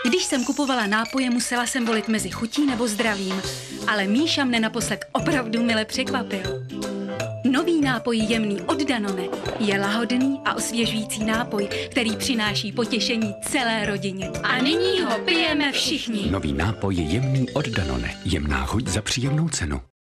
Když jsem kupovala nápoje, musela jsem volit mezi chutí nebo zdravím, ale Míša mne naposled opravdu mile překvapil. Nový nápoj jemný od Danone je lahodný a osvěžující nápoj, který přináší potěšení celé rodině. A nyní ho pijeme všichni. Nový nápoj je jemný od Danone. Jemná chuť za příjemnou cenu.